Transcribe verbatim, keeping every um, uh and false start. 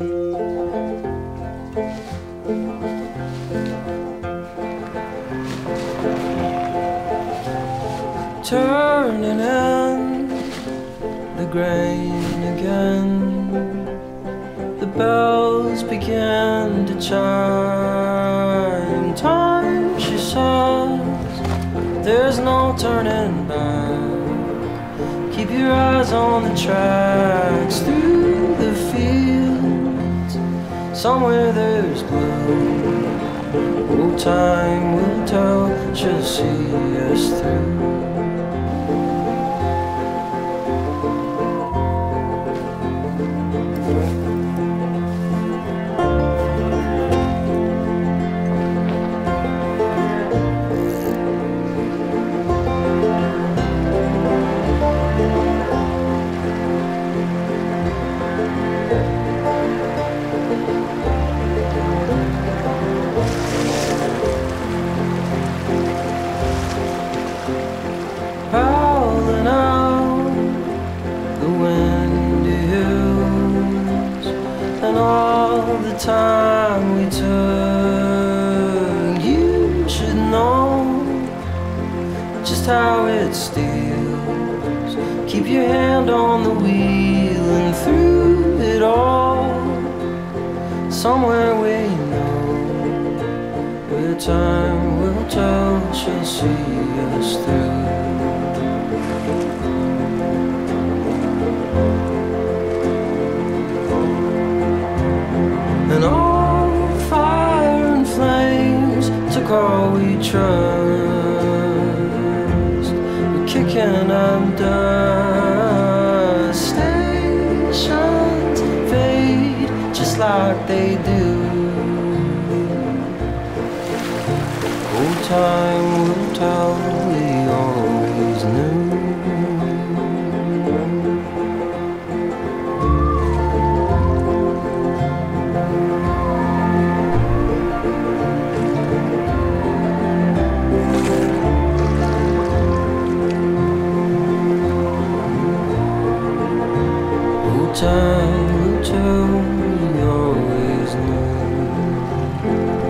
Turning in the grain again, the bells began to chime. Time, she says, there's no turning back. Keep your eyes on the tracks through the fields. Somewhere there's blue. Oh, time will tell, she'll see us through. Howling out the windy hills, and all the time we took, you should know just how it steals. Keep your hand on the wheel, and through it all, somewhere we know, where time will tell, she'll see us through. And all fire and flames took all we trust. We're kicking up dust. Stations fade just like they do. Oh, time will tell, we always knew. Time will tell, we always knew.